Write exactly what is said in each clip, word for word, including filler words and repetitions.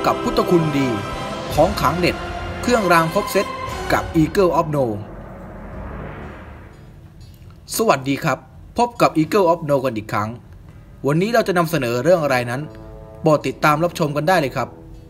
กับพุทธคุณดีของขลังเด็ดเครื่องรางครบเซตกับ Eagle of No สวัสดีครับพบกับ Eagle of No กันอีกครั้งวันนี้เราจะนำเสนอเรื่องอะไรนั้นโปรดติดตามรับชมกันได้เลยครับ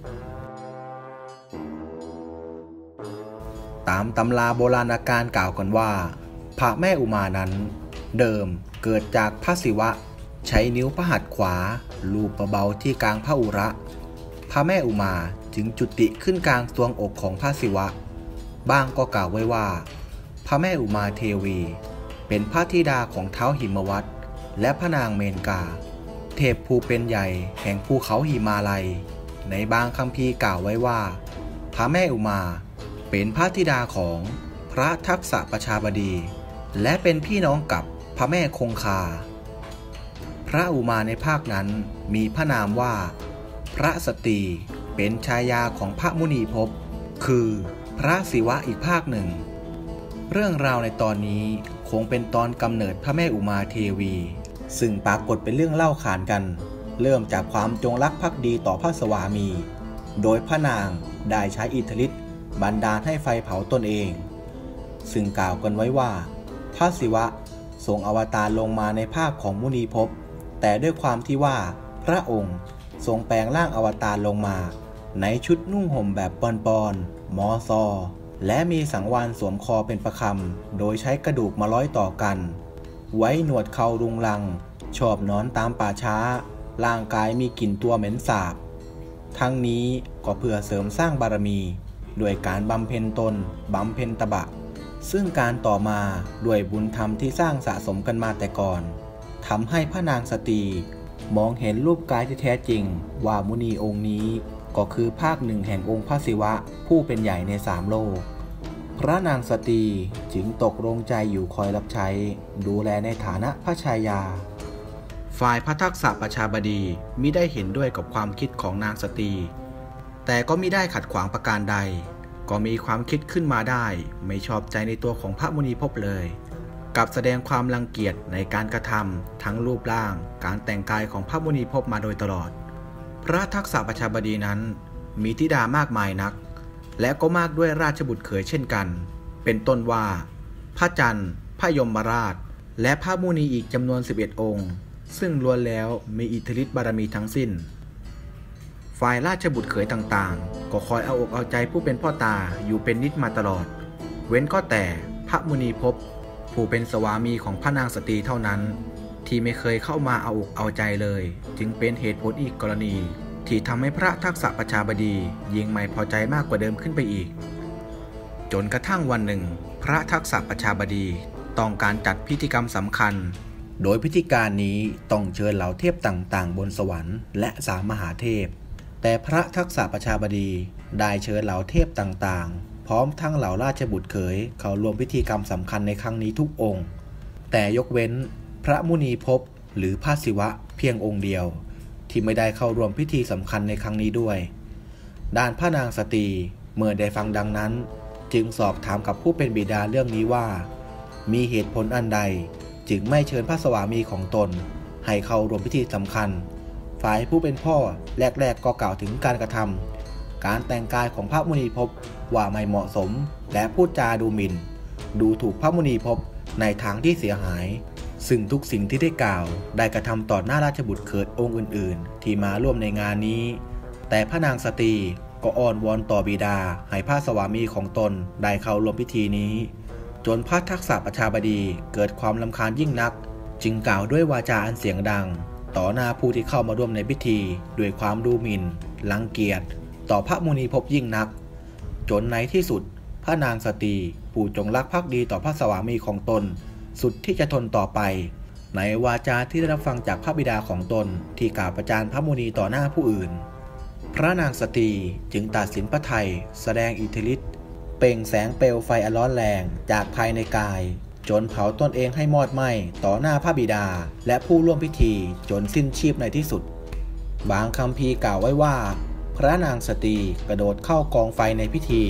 ตามตำราโบราณกาลกล่าวกันว่าพระแม่อุมานั้นเดิมเกิดจากพระศิวะใช้นิ้วพระหัตถ์ขวาลูบเบาๆที่กลางพระอุระพระแม่อุมาจึงจุติขึ้นกลางทรวงอกของพระศิวะบ้างก็กล่าวไว้ว่าพระแม่อุมาเทวีเป็นพระธิดาของท้าวหิมวัตและพระนางเมนกาเทพภูเป็นใหญ่แห่งภูเขาหิมาลัยในบางคัมภีร์กล่าวไว้ว่าพระแม่อุมาเป็นพระธิดาของพระทักษะประชาบดีและเป็นพี่น้องกับพระแม่คงคาพระอุมาในภาคนั้นมีพระนามว่าพระสตรีเป็นชายาของพระมุนีภพคือพระศิวะอีกภาคหนึ่งเรื่องราวในตอนนี้คงเป็นตอนกำเนิดพระแม่อุมาเทวีซึ่งปรากฏเป็นเรื่องเล่าขานกันเริ่มจากความจงรักภักดีต่อพระสวามีโดยพระนางได้ใช้อิทธิฤทธิ์บันดาลให้ไฟเผาตนเองซึ่งกล่าวกันไว้ว่าพระศิวะทรงอวตารลงมาในภาคของมุนีภพแต่ด้วยความที่ว่าพระองค์ทรงแปลงร่างอวตารลงมาในชุดนุ่งห่มแบบปอนๆมอซอและมีสังวานสวมคอเป็นประคำโดยใช้กระดูกมาร้อยต่อกันไว้หนวดเขารุงรังชอบนอนตามป่าช้าร่างกายมีกลิ่นตัวเหม็นสาบทั้งนี้ก็เพื่อเสริมสร้างบารมีด้วยการบำเพ็ญตนบำเพ็ญตบะซึ่งการต่อมาด้วยบุญธรรมที่สร้างสะสมกันมาแต่ก่อนทำให้พระนางสตรีมองเห็นรูปกายที่แท้จริงว่ามุนีองค์นี้ก็คือภาคหนึ่งแห่งองค์พระศิวะผู้เป็นใหญ่ในสามโลกพระนางสตรีจึงตกลงใจอยู่คอยรับใช้ดูแลในฐานะพระชายาฝ่ายพระทักษะประชาบดีมิได้เห็นด้วยกับความคิดของนางสตรีแต่ก็มิได้ขัดขวางประการใดก็มีความคิดขึ้นมาได้ไม่ชอบใจในตัวของพระมุนีภพเลยกับแสดงความรังเกียจในการกระทำทั้งรูปร่างการแต่งกายของพระมุนีภพมาโดยตลอดพระทักษะประชาบดีนั้นมีธิดามากมายนักและก็มากด้วยราชบุตรเขยเช่นกันเป็นต้นว่าพระจันทร์พระยมราชและพระมุนีอีกจำนวนสิบเอ็ดองค์ซึ่งล้วนแล้วมีอิทธิฤทธิบารมีทั้งสิ้นฝ่ายราชบุตรเขยต่างๆก็คอยเอาอกเอาใจผู้เป็นพ่อตาอยู่เป็นนิดมาตลอดเว้นก็แต่พระมุนีภพผู้เป็นสวามีของพระนางสตรีเท่านั้นที่ไม่เคยเข้ามาเอาอกเอาใจเลยจึงเป็นเหตุผลอีกกรณีที่ทำให้พระทักษะประชาบดียิ่งไม่พอใจมากกว่าเดิมขึ้นไปอีกจนกระทั่งวันหนึ่งพระทักษะประชาบดีต้องการจัดพิธีกรรมสำคัญโดยพิธีการนี้ต้องเชิญเหล่าเทพต่างๆบนสวรรค์และสามมหาเทพแต่พระทักษะประชาบดีได้เชิญเหล่าเทพต่างๆพร้อมทั้งเหล่าราชบุตรเขยเข้าร่วมพิธีกรรมสำคัญในครั้งนี้ทุกองค์แต่ยกเว้นพระมุนีภพหรือพระศิวะเพียงองค์เดียวที่ไม่ได้เข้าร่วมพิธีสำคัญในครั้งนี้ด้วยด้านพระนางสตรีเมื่อได้ฟังดังนั้นจึงสอบถามกับผู้เป็นบิดาเรื่องนี้ว่ามีเหตุผลอันใดจึงไม่เชิญพระสวามีของตนให้เข้าร่วมพิธีสำคัญฝ่ายผู้เป็นพ่อแรกๆก็กล่าวถึงการกระทำการแต่งกายของพระมุนีภพว่าไม่เหมาะสมและพูดจาดูหมิ่นดูถูกพระมุนีภพในทางที่เสียหายซึ่งทุกสิ่งที่ได้กล่าวได้กระทำต่อหน้าราชบุตรเขยองค์อื่นๆที่มาร่วมในงานนี้แต่พระนางสตรีก็อ้อนวอนต่อบิดาให้พระสวามีของตนได้เข้าร่วมพิธีนี้จนพระทักษะประชาบดีเกิดความรำคาญยิ่งนักจึงกล่าวด้วยวาจาอันเสียงดังต่อหน้าผู้ที่เข้ามาร่วมในพิธีด้วยความดูหมิ่นรังเกียจต่อพระมุนีภพยิ่งนักจนในที่สุดพระนางสตรีผู้จงรักภักดีต่อพระสวามีของตนสุดที่จะทนต่อไปในวาจาที่ได้รับฟังจากพระบิดาของตนที่กล่าวประจานพระมุนีต่อหน้าผู้อื่นพระนางสตรีจึงตัดสินพระทัยแสดงอิทธิฤทธิ์เปล่งแสงเปลวไฟอันร้อนแรงจากภายในกายจนเผาตนเองให้มอดไหม้ต่อหน้าพระบิดาและผู้ร่วมพิธีจนสิ้นชีพในที่สุดบางคัมภีร์กล่าวไว้ว่าพระนางสตรีกระโดดเข้ากองไฟในพิธี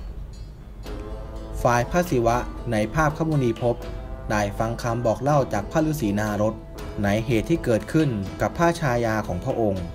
ฝ่ายพระศิวะในภาพพระมุนีภพได้ฟังคำบอกเล่าจากพระฤาษีนารถในเหตุที่เกิดขึ้นกับพระชายาของพระองค์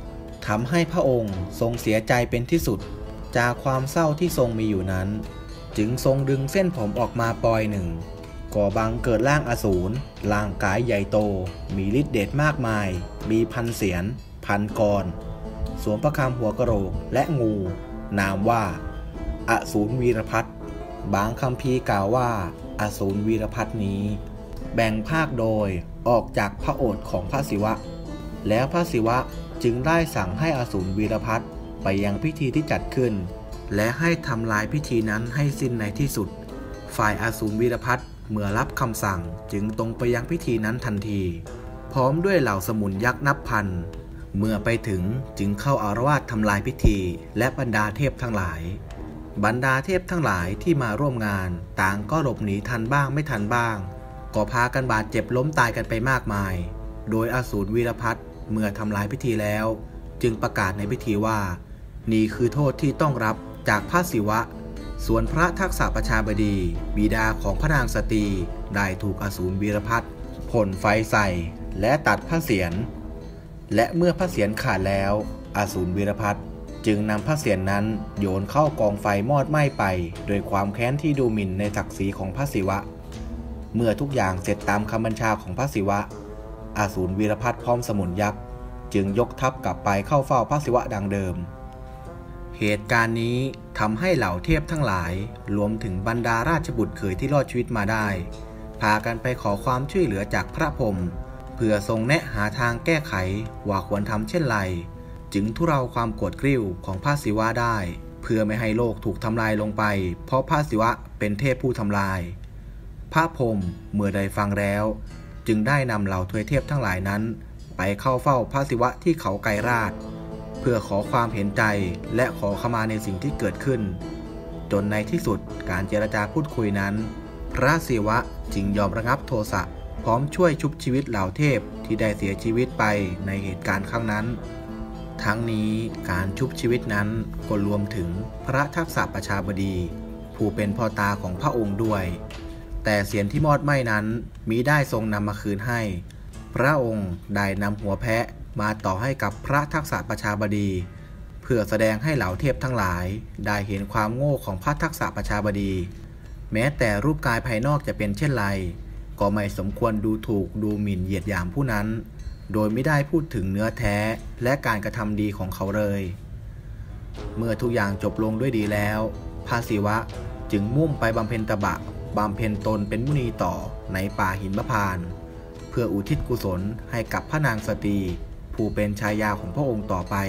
ทำให้พระองค์ทรงเสียใจเป็นที่สุดจากความเศร้าที่ทรงมีอยู่นั้นจึงทรงดึงเส้นผมออกมาปลอยหนึ่งก่อบังเกิดร่างอสูรร่างกายใหญ่โตมีฤทธิ์เดชมากมายมีพันเสียรพันกรสวมพระคำหัวกะโหลกและงูนามว่าอสูรวีรพัฒน์บางคัมภีร์กล่าวว่าอสูรวีรพัฒน์นี้แบ่งภาคโดยออกจากพระโอษฐ์ของพระศิวะแล้วพระศิวะจึงได้สั่งให้อสูรวีรพัฒน์ไปยังพิธีที่จัดขึ้นและให้ทำลายพิธีนั้นให้สิ้นในที่สุดฝ่ายอสูรวีรพัฒน์เมื่อรับคำสั่งจึงตรงไปยังพิธีนั้นทันทีพร้อมด้วยเหล่าสมุนยักษ์นับพันเมื่อไปถึงจึงเข้าอารวาสทำลายพิธีและบรรดาเทพทั้งหลายบรรดาเทพทั้งหลายที่มาร่วมงานต่างก็หลบหนีทันบ้างไม่ทันบ้างก็พากันบาดเจ็บล้มตายกันไปมากมายโดยอสูรวีรพัฒน์เมื่อทำลายพิธีแล้วจึงประกาศในพิธีว่านี่คือโทษที่ต้องรับจากพระศิวะส่วนพระทักษะประชาบดีบิดาของพระนางสตรีได้ถูกอสูรวีรพัฒน์พ่นไฟใส่และตัดพระเศียรและเมื่อพระเศียรขาดแล้วอสูรวีรพัฒน์จึงนำพระเศียรนั้นโยนเข้ากองไฟมอดไหม้ไปโดยความแค้นที่ดูหมิ่นในศักดิ์ศรีของพระศิวะเมื่อทุกอย่างเสร็จตามคำบัญชาของพระศิวะอสูรวีรพัฒน์พร้อมสมุนยักษ์จึงยกทัพกลับไปเข้าเฝ้าพระศิวะดังเดิมเหตุการณ์นี้ทำให้เหล่าเทพทั้งหลายรวมถึงบรรดาราชบุตรเขยที่รอดชีวิตมาได้พากันไปขอความช่วยเหลือจากพระพรหมเพื่อทรงแนะหาทางแก้ไขว่าควรทำเช่นไรจึงทุเลาความโกรธกริ้วของพระศิวะได้เพื่อไม่ให้โลกถูกทำลายลงไปเพราะพระศิวะเป็นเทพผู้ทำลายพระพรหมเมื่อได้ฟังแล้วจึงได้นำเหล่าทวยเทพทั้งหลายนั้นไปเข้าเฝ้าพระศิวะที่เขาไกรราชเพื่อขอความเห็นใจและขอขมาในสิ่งที่เกิดขึ้นจนในที่สุดการเจรจาพูดคุยนั้นพระศิวะจึงยอมระงับโทสะพร้อมช่วยชุบชีวิตเหล่าเทพที่ได้เสียชีวิตไปในเหตุการณ์ครั้งนั้นทั้งนี้การชุบชีวิตนั้นก็รวมถึงพระทักษะประชาบดีผู้เป็นพ่อตาของพระองค์ด้วยแต่เศียรที่มอดไหม้นั้นมิได้ทรงนำมาคืนให้พระองค์ได้นำหัวแพะมาต่อให้กับพระทักษะประชาบดีเพื่อแสดงให้เหล่าเทพทั้งหลายได้เห็นความโง่ของพระทักษะประชาบดีแม้แต่รูปกายภายนอกจะเป็นเช่นไรก็ไม่สมควรดูถูกดูหมิ่นเหยียดหยามผู้นั้นโดยไม่ได้พูดถึงเนื้อแท้และการกระทำดีของเขาเลยเมื่อทุกอย่างจบลงด้วยดีแล้วพระศิวะจึงมุ่งไปบำเพ็ญตบะบำเพ็ญตนเป็นมุนีต่อในป่าหิมพานต์เพื่ออุทิศกุศลให้กับพระนางสตรีผู้เป็นชายาของพระองค์ต่อไป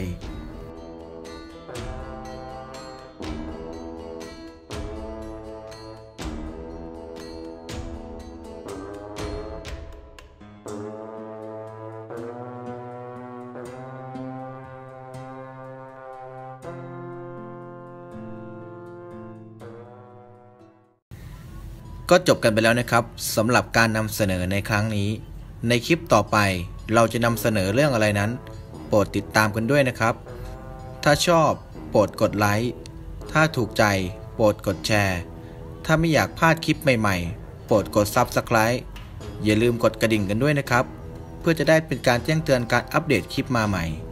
ก็จบกันไปแล้วนะครับสำหรับการนำเสนอในครั้งนี้ในคลิปต่อไปเราจะนำเสนอเรื่องอะไรนั้นโปรดติดตามกันด้วยนะครับถ้าชอบโปรดกดไลค์ถ้าถูกใจโปรดกดแชร์ถ้าไม่อยากพลาดคลิปใหม่ๆโปรดกด ซับสไครบ์ อย่าลืมกดกระดิ่งกันด้วยนะครับเพื่อจะได้เป็นการแจ้งเตือนการอัปเดตคลิปมาใหม่